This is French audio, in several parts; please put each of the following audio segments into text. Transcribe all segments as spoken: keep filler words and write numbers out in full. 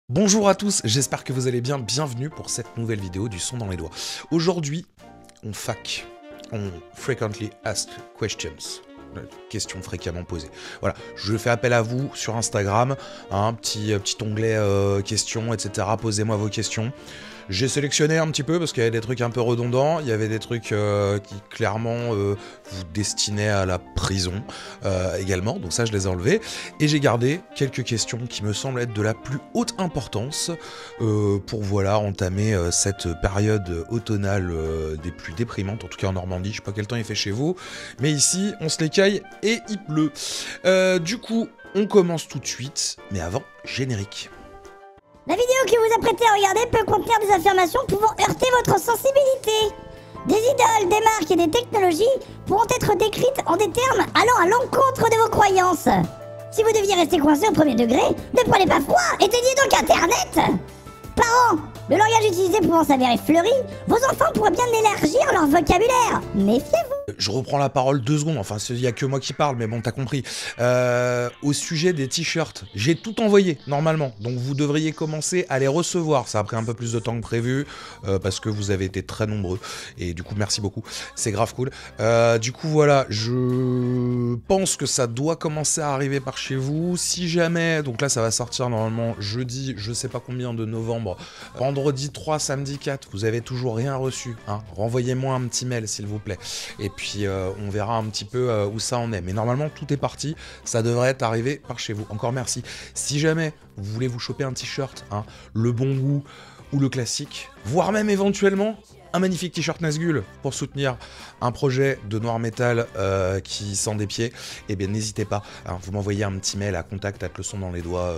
Bonjour à tous, j'espère que vous allez bien, bienvenue pour cette nouvelle vidéo du son dans les doigts. Aujourd'hui, on fac, on frequently asked questions, questions fréquemment posées. Voilà, je fais appel à vous sur Instagram, un hein, petit, petit onglet euh, questions, et cetera. Posez-moi vos questions. J'ai sélectionné un petit peu parce qu'il y avait des trucs un peu redondants, il y avait des trucs euh, qui clairement euh, vous destinaient à la prison euh, également, donc ça je les ai enlevés. Et j'ai gardé quelques questions qui me semblent être de la plus haute importance euh, pour voilà entamer euh, cette période automnale euh, des plus déprimantes, en tout cas en Normandie, je sais pas quel temps il fait chez vous, mais ici on se l'écaille et il pleut. Euh, du coup, on commence tout de suite, mais avant, générique. La vidéo que vous apprêtez à regarder peut contenir des affirmations pouvant heurter votre sensibilité. Des idoles, des marques et des technologies pourront être décrites en des termes allant à l'encontre de vos croyances. Si vous deviez rester coincé au premier degré, ne prenez pas froid, éteignez donc Internet. Parents, le langage utilisé pouvant s'avérer fleuri, vos enfants pourraient bien élargir leur vocabulaire. Méfiez-vous. Je reprends la parole deux secondes, enfin il n'y a que moi qui parle, mais bon t'as compris. Euh, au sujet des t-shirts, j'ai tout envoyé normalement, donc vous devriez commencer à les recevoir. Ça a pris un peu plus de temps que prévu, euh, parce que vous avez été très nombreux, et du coup merci beaucoup, c'est grave cool. Euh, du coup voilà, je pense que ça doit commencer à arriver par chez vous. Si jamais, donc là ça va sortir normalement jeudi, je sais pas combien de novembre, vendredi trois, samedi quatre, vous avez toujours rien reçu, hein, renvoyez-moi un petit mail s'il vous plaît. Et puis euh, on verra un petit peu euh, où ça en est. Mais normalement tout est parti, ça devrait être arrivé par chez vous. Encore merci. Si jamais vous voulez vous choper un t-shirt, hein, le bon goût ou le classique, voire même éventuellement un magnifique t-shirt Nazgul pour soutenir un projet de noir metal euh, qui sent des pieds, eh bien n'hésitez pas, hein, vous m'envoyez un petit mail à contact at le son dans les doigts,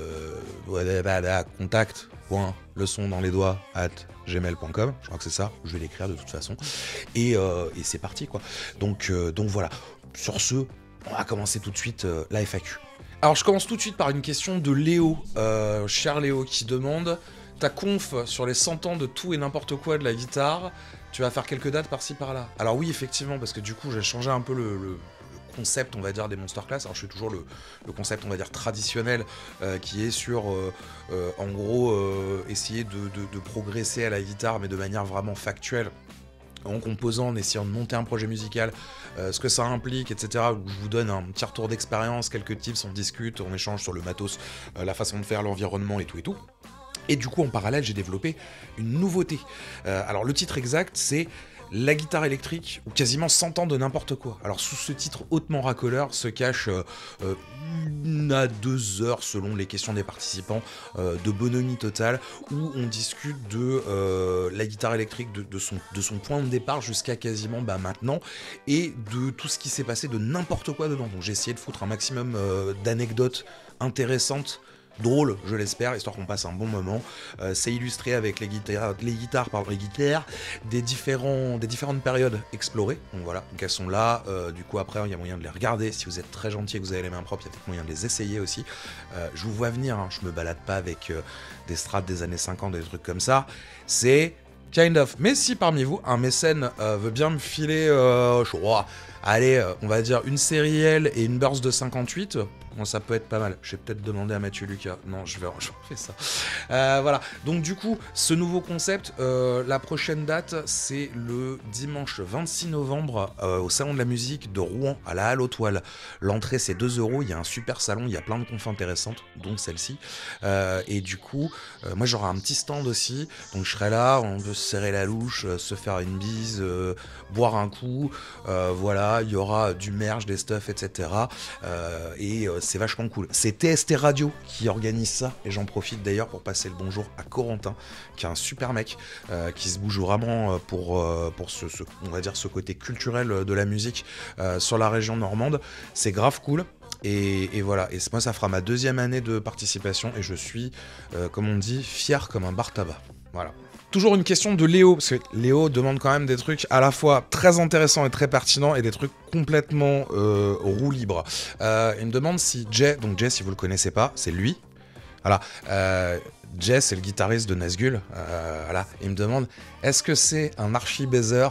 euh, contact point le son dans les doigts at gmail point com, je crois que c'est ça, je vais l'écrire de toute façon, et, euh, et c'est parti quoi. Donc, euh, donc voilà, sur ce, on va commencer tout de suite euh, la F A Q. Alors je commence tout de suite par une question de Léo, euh, cher Léo, qui demande: ta conf sur les cent ans de tout et n'importe quoi de la guitare, tu vas faire quelques dates par-ci par-là. Alors oui, effectivement, parce que du coup j'ai changé un peu le, le, le concept, on va dire, des Monster Class. Alors je fais toujours le, le concept, on va dire, traditionnel, euh, qui est sur, euh, euh, en gros, euh, essayer de, de, de progresser à la guitare, mais de manière vraiment factuelle, en composant, en essayant de monter un projet musical, euh, ce que ça implique, et cetera. Où je vous donne un petit retour d'expérience, quelques tips, on discute, on échange sur le matos, euh, la façon de faire, l'environnement et tout et tout. Et du coup, en parallèle, j'ai développé une nouveauté. Euh, alors, le titre exact, c'est la guitare électrique, ou quasiment cent ans de n'importe quoi. Alors, sous ce titre hautement racoleur se cache euh, euh, une à deux heures, selon les questions des participants, euh, de bonhomie totale, où on discute de euh, la guitare électrique, de, de, son, de son point de départ jusqu'à quasiment bah, maintenant, et de tout ce qui s'est passé, de n'importe quoi dedans. Donc, j'ai essayé de foutre un maximum euh, d'anecdotes intéressantes, drôle, je l'espère, histoire qu'on passe un bon moment. Euh, c'est illustré avec les guitares, les guitares, pardon, les guitares des, différents, des différentes périodes explorées. Donc voilà, donc elles sont là. Euh, du coup, après, il y a moyen de les regarder. Si vous êtes très gentil et que vous avez les mains propres, il y a peut-être moyen de les essayer aussi. Euh, je vous vois venir, hein, je me balade pas avec euh, des strats des années cinquante, des trucs comme ça. C'est kind of. Mais si parmi vous, un mécène euh, veut bien me filer, euh, je crois, allez, euh, on va dire une série L et une burst de cinquante-huit, bon, ça peut être pas mal. Je vais peut-être demander à Mathieu Lucas. Non, je vais, je fais ça. Euh, voilà. Donc du coup, ce nouveau concept, euh, la prochaine date, c'est le dimanche vingt-six novembre euh, au Salon de la musique de Rouen, à la Halle aux Toiles. L'entrée, c'est deux euros. Il y a un super salon, il y a plein de confs intéressantes, dont celle-ci. Euh, et du coup, euh, moi, j'aurai un petit stand aussi. Donc je serai là, on peut se serrer la louche, euh, se faire une bise, euh, boire un coup. Euh, voilà, il y aura du merch, des stuff, et cetera. Euh, et euh, c'est vachement cool. C'est T S T Radio qui organise ça, et j'en profite d'ailleurs pour passer le bonjour à Corentin, qui est un super mec, euh, qui se bouge vraiment pour, euh, pour ce, ce, on va dire, ce côté culturel de la musique euh, sur la région normande. C'est grave cool. Et, et voilà, et moi ça fera ma deuxième année de participation, et je suis, euh, comme on dit, fier comme un bar tabac. Voilà. Toujours une question de Léo, parce que Léo demande quand même des trucs à la fois très intéressants et très pertinents, et des trucs complètement euh, roue libre. Euh, il me demande si Jay, donc Jay, si vous le connaissez pas, c'est lui. Voilà. Euh, Jay, c'est le guitariste de Nazgul. Euh, voilà. Il me demande, est-ce que c'est un archi-baiser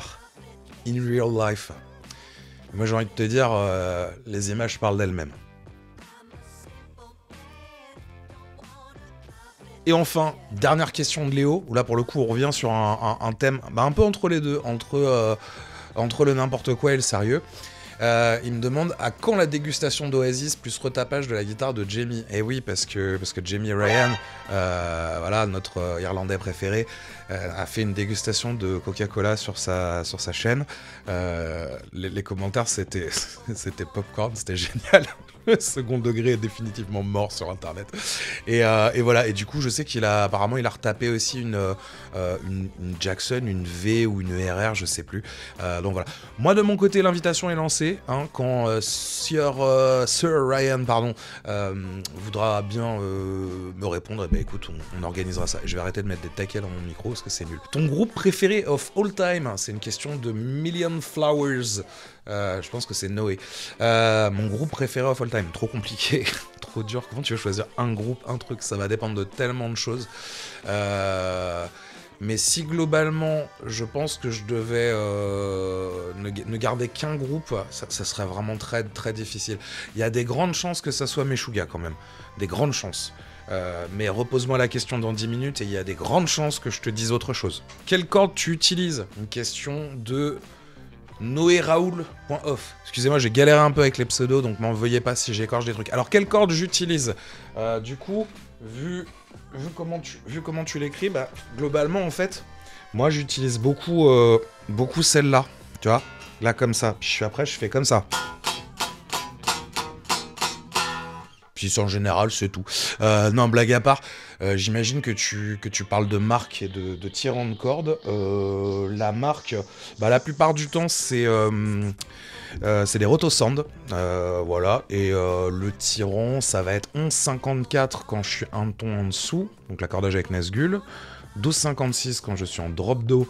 in real life? Moi j'ai envie de te dire, euh, les images parlent d'elles-mêmes. Et enfin, dernière question de Léo, où là pour le coup on revient sur un, un, un thème bah, un peu entre les deux, entre, euh, entre le n'importe quoi et le sérieux. Euh, il me demande à quand la dégustation d'Oasis plus retapage de la guitare de Jamie. Et oui, parce que, parce que Jamie Ryan, euh, voilà, notre euh, Irlandais préféré, euh, a fait une dégustation de Coca-Cola sur sa, sur sa chaîne. Euh, les, les commentaires, c'était, c'était popcorn, c'était génial. Le second degré est définitivement mort sur internet. Et, euh, et voilà, et du coup, je sais qu'il a apparemment il a retapé aussi une, euh, une, une Jackson, une V ou une R R, je sais plus. Euh, donc voilà. Moi de mon côté, l'invitation est lancée. Hein, quand euh, Sir, euh, Sir Ryan pardon, euh, voudra bien euh, me répondre, eh ben, écoute, on, on organisera ça. Je vais arrêter de mettre des taquets dans mon micro parce que c'est nul. Ton groupe préféré of all time, c'est une question de Million Flowers. Euh, je pense que c'est Noé. Euh, mon groupe préféré of all time, trop compliqué, trop dur. Comment tu veux choisir un groupe, un truc? Ça va dépendre de tellement de choses. Euh, mais si globalement, je pense que je devais euh, ne, ne garder qu'un groupe, ça, ça serait vraiment très très difficile. Il y a des grandes chances que ça soit Meshuggah quand même, des grandes chances. Euh, mais repose-moi la question dans dix minutes et il y a des grandes chances que je te dise autre chose. Quelle corde tu utilises? Une question de Noé Raoul point off. Excusez-moi, j'ai galéré un peu avec les pseudos, donc m'en veuillez pas si j'écorche des trucs. Alors, quelle corde j'utilise? euh, Du coup, vu, vu comment tu, vu comment tu l'écris, bah, globalement, en fait, moi, j'utilise beaucoup, euh, beaucoup celle-là, tu vois, là, comme ça. Puis je suis après, je fais comme ça. Puis en général, c'est tout. Euh, non, blague à part, euh, j'imagine que tu, que tu parles de marque et de, de tirant de corde. Euh, la marque, bah, la plupart du temps, c'est euh, euh, c'est des Rotosand. Euh, voilà. Et euh, le tirant, ça va être onze cinquante-quatre quand je suis un ton en dessous. Donc l'accordage avec Nazgul. douze cinquante-six quand je suis en drop do.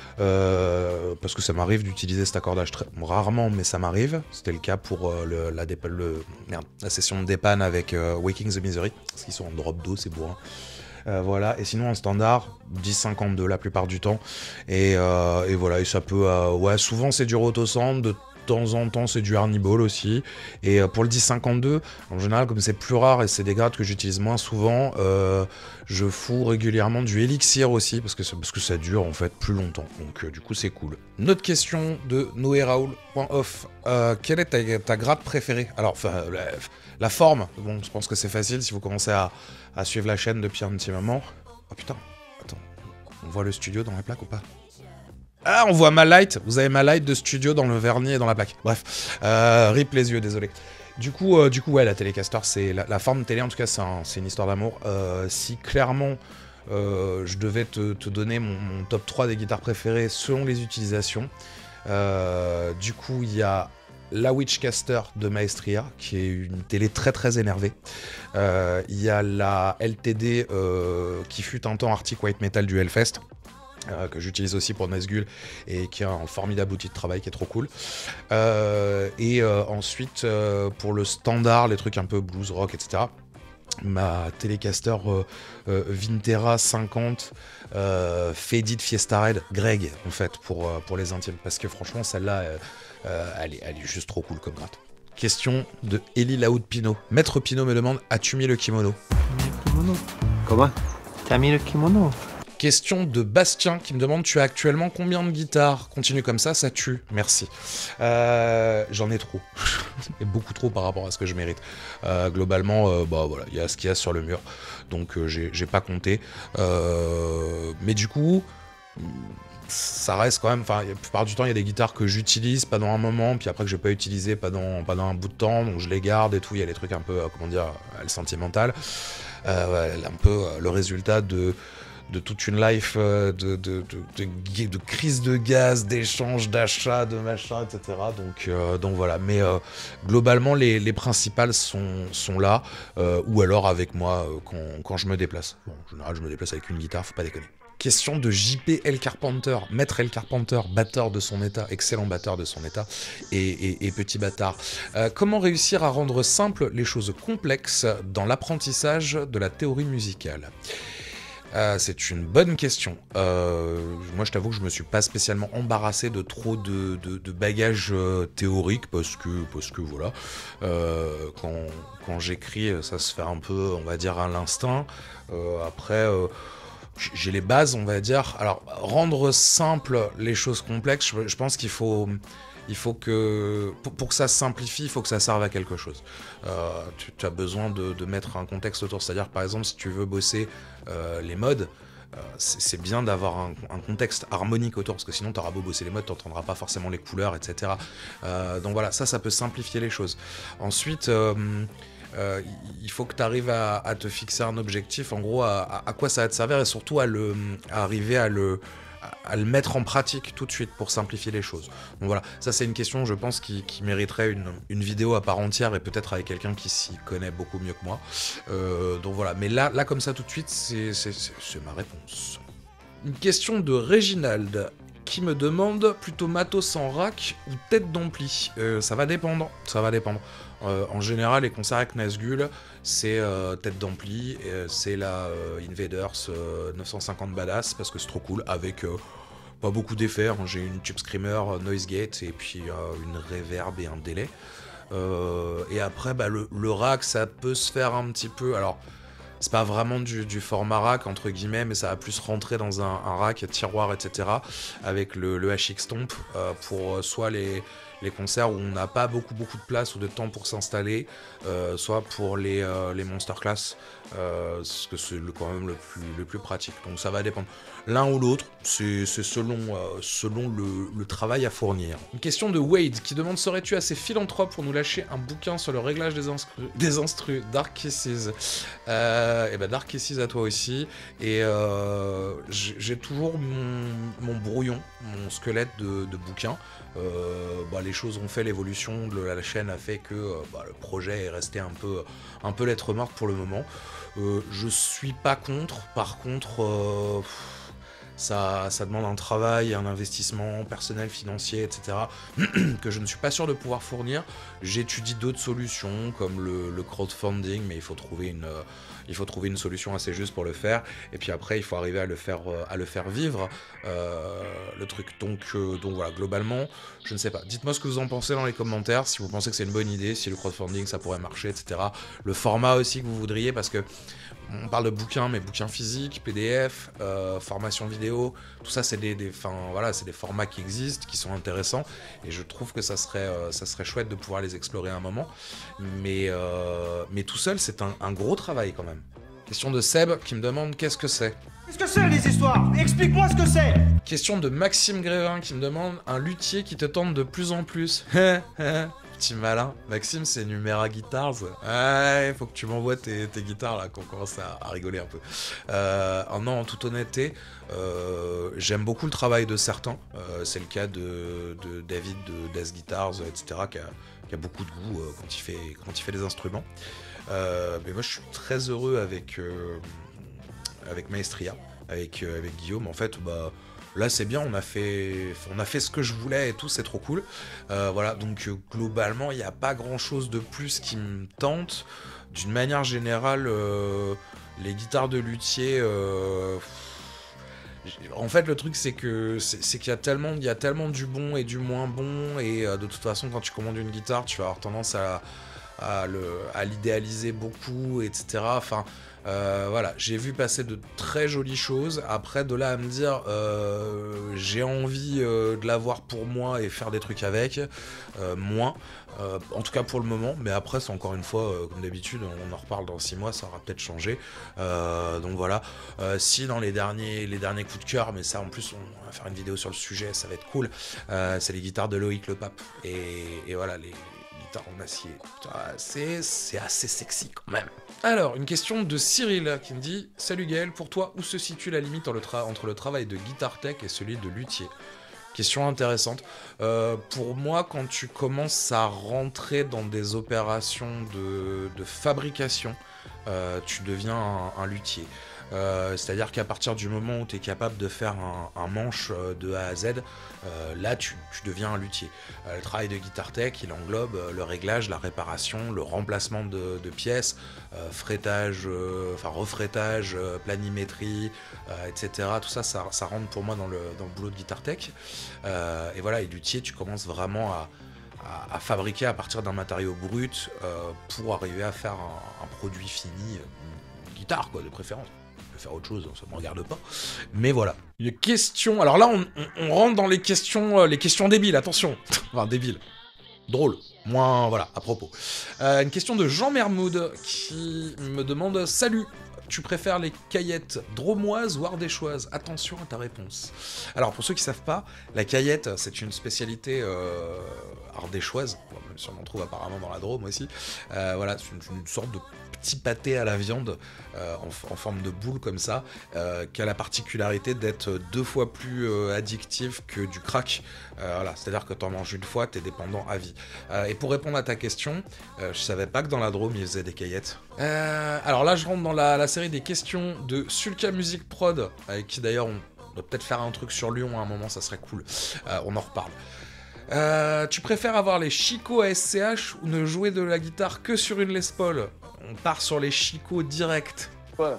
Euh, parce que ça m'arrive d'utiliser cet accordage très rarement, mais ça m'arrive. C'était le cas pour euh, le, la, dépa le, merde, la session de dépanne avec euh, Waking the Misery, parce qu'ils sont en drop do, c'est bourrin. Euh, voilà, et sinon en standard, dix cinquante-deux la plupart du temps. Et, euh, et voilà, et ça peut. Euh, ouais, souvent c'est du Rotosand, de De temps en temps, c'est du Harniball aussi. Et pour le dix cinquante-deux, en général, comme c'est plus rare et c'est des grades que j'utilise moins souvent, euh, je fous régulièrement du Elixir aussi, parce que, parce que ça dure en fait plus longtemps. Donc euh, du coup, c'est cool. Une autre question de Noé Raoul point off. Euh, quelle est ta, ta grade préférée? Alors, enfin, la, la forme. Bon, je pense que c'est facile si vous commencez à, à suivre la chaîne depuis un petit moment. Oh putain, attends. On voit le studio dans la plaque ou pas? Ah, on voit ma light. Vous avez ma light de studio dans le vernis et dans la plaque. Bref, euh, rip les yeux, désolé. Du coup, euh, du coup, ouais, la Telecaster, c'est la, la forme télé. En tout cas, c'est un, une histoire d'amour. Euh, si clairement, euh, je devais te, te donner mon, mon top trois des guitares préférées selon les utilisations, euh, du coup, il y a la Witchcaster de Maestria, qui est une télé très très énervée. Euh, il y a la L T D euh, qui fut un temps Arctic White Metal du Hellfest. Euh, que j'utilise aussi pour Nazgul et qui a un formidable outil de travail qui est trop cool. Euh, et euh, ensuite, euh, pour le standard, les trucs un peu blues rock, et cetera, ma Telecaster euh, euh, Vintera cinquante euh, Faded Fiesta Red Greg, en fait, pour, euh, pour les intimes. Parce que franchement, celle-là, euh, euh, elle, est, elle est juste trop cool comme gratte. Question de Eli Laoud Pino. Maître Pino me demande, as-tu mis le kimono? Le kimono. Comment? T'as mis le kimono? Question de Bastien qui me demande, tu as actuellement combien de guitares? Continue comme ça, ça tue. Merci. Euh, J'en ai trop. Et beaucoup trop par rapport à ce que je mérite. Euh, globalement, euh, bah voilà, il y a ce qu'il y a sur le mur. Donc euh, j'ai pas compté. Euh, mais du coup, ça reste quand même, enfin, la plupart du temps, il y a des guitares que j'utilise pendant un moment, puis après que je n'ai pas utilisé pendant, pendant un bout de temps, donc je les garde et tout. Il y a des trucs un peu, euh, comment dire, euh, sentimental. Euh, ouais, un peu euh, le résultat de de toute une life euh, de, de, de, de, de crise de gaz, d'échange, d'achat, de machin, et cetera. Donc, euh, donc voilà, mais euh, globalement, les, les principales sont, sont là, euh, ou alors avec moi euh, quand, quand je me déplace. Bon, en général, je me déplace avec une guitare, faut pas déconner. Question de J P L Carpenter, maître L Carpenter, batteur de son état, excellent batteur de son état, et, et, et petit bâtard. Euh, comment réussir à rendre simples les choses complexes dans l'apprentissage de la théorie musicale ? Euh, c'est une bonne question. Euh, moi, je t'avoue que je me suis pas spécialement embarrassé de trop de, de, de bagages euh, théoriques parce que, parce que voilà, euh, quand, quand j'écris, ça se fait un peu, on va dire, à l'instinct. Euh, après, euh, j'ai les bases, on va dire. Alors, rendre simple les choses complexes, je, je pense qu'il faut... Il faut que, pour, pour que ça se simplifie, il faut que ça serve à quelque chose. Euh, tu, tu as besoin de, de mettre un contexte autour. C'est-à-dire, par exemple, si tu veux bosser euh, les modes, euh, c'est bien d'avoir un, un contexte harmonique autour, parce que sinon, tu auras beau bosser les modes, tu n'entendras pas forcément les couleurs, et cetera. Euh, donc voilà, ça, ça peut simplifier les choses. Ensuite... Euh, Euh, il faut que tu arrives à, à te fixer un objectif, en gros, à, à, à quoi ça va te servir, et surtout à, le, à arriver à le, à le mettre en pratique tout de suite pour simplifier les choses. Donc voilà, ça c'est une question, je pense, qui, qui mériterait une, une vidéo à part entière, et peut-être avec quelqu'un qui s'y connaît beaucoup mieux que moi. Euh, donc voilà, mais là, là comme ça tout de suite, c'est ma réponse. Une question de Réginald, qui me demande plutôt matos en rack ou tête d'ampli. Euh, ça va dépendre, ça va dépendre. Euh, en général, les concerts avec Nazgul, c'est euh, tête d'ampli, euh, c'est la euh, Invaders euh, neuf cent cinquante Badass, parce que c'est trop cool, avec euh, pas beaucoup d'effets. Hein. J'ai une Tube Screamer, Noise Gate, et puis euh, une reverb et un délai. Euh, et après, bah, le, le rack, ça peut se faire un petit peu... Alors, c'est pas vraiment du, du format rack, entre guillemets, mais ça va plus rentrer dans un, un rack, tiroir, et cetera, avec le, le H X Stomp, euh, pour soit les... les concerts où on n'a pas beaucoup beaucoup de place ou de temps pour s'installer, euh, soit pour les, euh, les Monster Class, euh, parce que c'est quand même le plus, le plus pratique. Donc ça va dépendre. L'un ou l'autre, c'est selon, euh, selon le, le travail à fournir. Une question de Wade qui demande: serais-tu assez philanthrope pour nous lâcher un bouquin sur le réglage des instrus, des instrus Dark Kisses? euh, Et ben Dark Kisses à toi aussi. Et euh, j'ai toujours mon, mon brouillon, mon squelette de, de bouquin. Euh, bah, les choses ont fait, l'évolution de la chaîne a fait que euh, bah, le projet est resté un peu, un peu lettre morte pour le moment. Euh, je suis pas contre, par contre, euh, ça, ça demande un travail, un investissement personnel, financier, et cetera, que je ne suis pas sûr de pouvoir fournir. J'étudie d'autres solutions, comme le, le crowdfunding, mais il faut trouver une... Euh, Il faut trouver une solution assez juste pour le faire, et puis après il faut arriver à le faire, euh, à le faire vivre, euh, le truc. Donc, euh, donc voilà, globalement, je ne sais pas. Dites-moi ce que vous en pensez dans les commentaires, si vous pensez que c'est une bonne idée, si le crowdfunding ça pourrait marcher, et cetera. Le format aussi que vous voudriez, parce que on parle de bouquins, mais bouquins physiques, P D F, euh, formation vidéo, tout ça c'est des, des, voilà, des formats qui existent, qui sont intéressants, et je trouve que ça serait, euh, ça serait chouette de pouvoir les explorer un moment, mais, euh, mais tout seul c'est un, un gros travail quand même. Question de Seb qui me demande qu'est-ce que c'est. Qu'est-ce que c'est les histoires? Explique-moi ce que c'est. Question de Maxime Grévin qui me demande un luthier qui te tente de plus en plus. Petit malin. Maxime, c'est Numera Guitars. Ouais, faut que tu m'envoies tes, tes guitares là, qu'on commence à, à rigoler un peu. Euh, oh non, en toute honnêteté, euh, j'aime beaucoup le travail de certains. Euh, c'est le cas de, de David de Death Guitars, et cetera, qui a, qui a beaucoup de goût euh, quand, il fait, quand il fait des instruments. Euh, mais moi, je suis très heureux avec, euh, avec Maestria, avec, euh, avec Guillaume. En fait, bah. Là c'est bien, on a fait on a fait ce que je voulais et tout, c'est trop cool. Euh, voilà, donc euh, globalement il n'y a pas grand chose de plus qui me tente. D'une manière générale, euh, les guitares de luthier, euh, en fait le truc c'est que c'est qu'il y a tellement il y a tellement du bon et du moins bon, et euh, de toute façon quand tu commandes une guitare tu vas avoir tendance à à le à l'idéaliser beaucoup, et cetera. Enfin Euh, voilà, j'ai vu passer de très jolies choses. Après, de là à me dire euh, j'ai envie euh, de l'avoir pour moi et faire des trucs avec, euh, moins. Euh, en tout cas pour le moment, mais après, c'est encore une fois, euh, comme d'habitude, on en reparle dans six mois, ça aura peut-être changé. Euh, donc voilà. Euh, si dans les derniers, les derniers coups de cœur, mais ça en plus, on va faire une vidéo sur le sujet, ça va être cool. Euh, c'est les guitares de Loïc Le Pape. Et, et voilà, les. En acier, c'est assez sexy quand même. Alors, une question de Cyril qui me dit: salut Gaël, pour toi, où se situe la limite le entre le travail de guitar tech et celui de luthier? Question intéressante. Euh, pour moi, quand tu commences à rentrer dans des opérations de, de fabrication, euh, tu deviens un, un luthier. Euh, C'est-à-dire qu'à partir du moment où tu es capable de faire un, un manche de A à Z, euh, là tu, tu deviens un luthier. Euh, le travail de Guitar Tech, il englobe le réglage, la réparation, le remplacement de, de pièces, euh, frettage, euh, enfin refrettage, euh, planimétrie, euh, et cetera. Tout ça, ça, ça rentre pour moi dans le, dans le boulot de Guitar Tech. Euh, et voilà, et luthier, tu commences vraiment à À, à fabriquer à partir d'un matériau brut euh, pour arriver à faire un, un produit fini, une guitare quoi, de préférence. Je peux faire autre chose, ça me regarde pas. Mais voilà. Une question. Alors là, on, on, on rentre dans les questions, euh, les questions débiles. Attention, enfin débiles, drôle. Moins voilà à propos. Euh, une question de Jean Mermoud qui me demande salut. Tu préfères les caillettes dromoises ou ardéchoises? Attention à ta réponse. Alors, pour ceux qui ne savent pas, la caillette, c'est une spécialité euh, ardéchoise, bon, même si on en trouve apparemment dans la Drôme aussi. Euh, voilà, c'est une, une sorte de petit pâté à la viande euh, en, en forme de boule comme ça, euh, qui a la particularité d'être deux fois plus euh, addictif que du crack. Euh, voilà, c'est-à-dire que tu en manges une fois, tu es dépendant à vie. Euh, et pour répondre à ta question, euh, je savais pas que dans la Drôme, ils faisaient des caillettes. Euh, alors là, je rentre dans la, la série des questions de Sulka Music Prod, avec qui d'ailleurs on doit peut-être faire un truc sur Lyon à un moment, ça serait cool. Euh, on en reparle. Euh, tu préfères avoir les Chico à S C H ou ne jouer de la guitare que sur une Les Paul? On part sur les Chico direct. Voilà.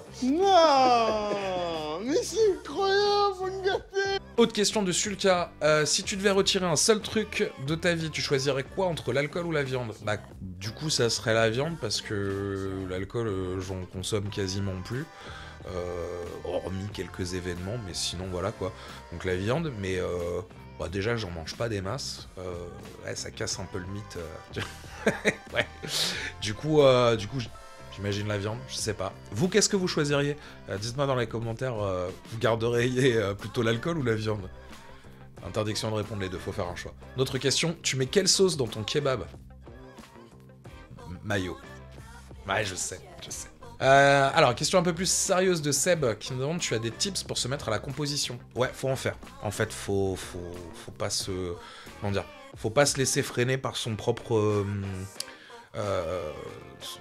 Non, mais c'est incroyable, faut me gâter. Autre question de Sulka, euh, si tu devais retirer un seul truc de ta vie, tu choisirais quoi entre l'alcool ou la viande? Bah, du coup, ça serait la viande parce que l'alcool, euh, j'en consomme quasiment plus. Euh, hormis quelques événements, mais sinon, voilà quoi. Donc la viande, mais euh, bah, déjà, j'en mange pas des masses. Euh, ouais, ça casse un peu le mythe. Euh... ouais. Du coup, euh, du coup, j'imagine la viande, je sais pas. Vous, qu'est-ce que vous choisiriez? euh, Dites-moi dans les commentaires, euh, vous garderiez euh, plutôt l'alcool ou la viande? Interdiction de répondre les deux, faut faire un choix. D'autres questions, tu mets quelle sauce dans ton kebab? Mayo. Ouais, je sais, je sais. Euh, alors, question un peu plus sérieuse de Seb qui me demande, tu as des tips pour se mettre à la composition? Ouais, faut en faire. En fait, faut, faut, faut pas se... Comment dire? Faut pas se laisser freiner par son propre... Euh, euh, son...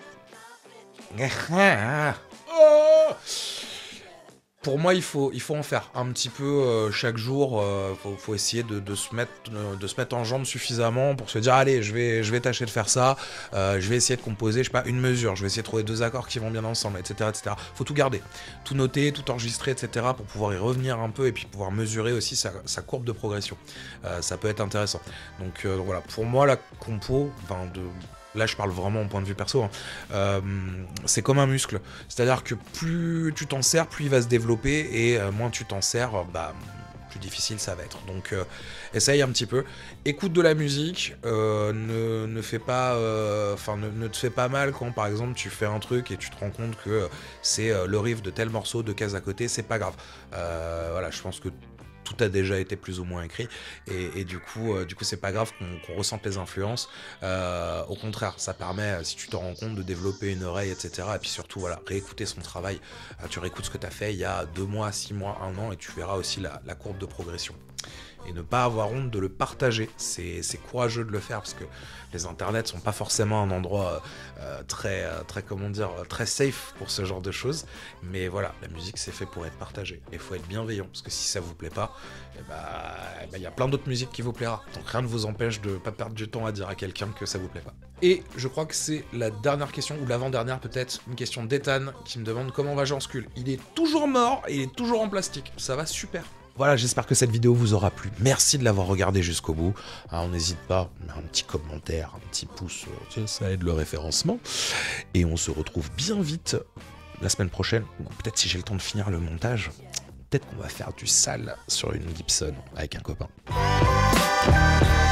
Oh, pour moi, il faut, il faut en faire un petit peu euh, chaque jour. Euh, faut, faut essayer de, de, se mettre, euh, de se mettre en jambe suffisamment pour se dire allez, je vais, je vais tâcher de faire ça. Euh, je vais essayer de composer, je sais pas, une mesure. Je vais essayer de trouver deux accords qui vont bien ensemble, et cetera, et cetera. Faut tout garder, tout noter, tout enregistrer, et cetera pour pouvoir y revenir un peu et puis pouvoir mesurer aussi sa, sa courbe de progression. Euh, ça peut être intéressant. Donc euh, voilà, pour moi la compo, enfin de là je parle vraiment au point de vue perso, hein. euh, c'est comme un muscle, c'est-à-dire que plus tu t'en sers, plus il va se développer, et euh, moins tu t'en sers, bah, plus difficile ça va être. Donc euh, essaye un petit peu, écoute de la musique, euh, ne, ne fais pas, enfin euh, ne, ne te fais pas mal quand par exemple tu fais un truc et tu te rends compte que c'est euh, le riff de tel morceau, de case à côté, c'est pas grave. Euh, voilà, je pense que tout a déjà été plus ou moins écrit, et, et du coup, euh, du coup, c'est pas grave qu'on qu'on ressente les influences. Euh, au contraire, ça permet, si tu t'en rends compte, de développer une oreille, et cetera. Et puis surtout, voilà, réécouter son travail. Euh, tu réécoutes ce que tu as fait il y a deux mois, six mois, un an, et tu verras aussi la, la courbe de progression. Et ne pas avoir honte de le partager, c'est courageux de le faire, parce que les internets sont pas forcément un endroit euh, très, euh, très, comment dire, très safe pour ce genre de choses, mais voilà, la musique c'est fait pour être partagée, et il faut être bienveillant, parce que si ça vous plaît pas, il bah, bah, y a plein d'autres musiques qui vous plaira, donc rien ne vous empêche de pas perdre du temps à dire à quelqu'un que ça vous plaît pas. Et je crois que c'est la dernière question, ou l'avant-dernière peut-être, une question d'Ethan, qui me demande comment va Jean Skull. Il est toujours mort, et il est toujours en plastique, ça va super. Voilà, j'espère que cette vidéo vous aura plu. Merci de l'avoir regardé jusqu'au bout. Alors, on n'hésite pas, un petit commentaire, un petit pouce, ça aide le référencement. Et on se retrouve bien vite la semaine prochaine, ou peut-être si j'ai le temps de finir le montage, peut-être qu'on va faire du sale sur une Gibson avec un copain.